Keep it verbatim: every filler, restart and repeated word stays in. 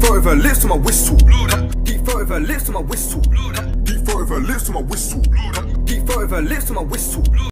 throat with her lips to my whistle. Deep throat with her lips to my whistle. Deep throat with her lips to my whistle. Deep throat with her lips to my whistle.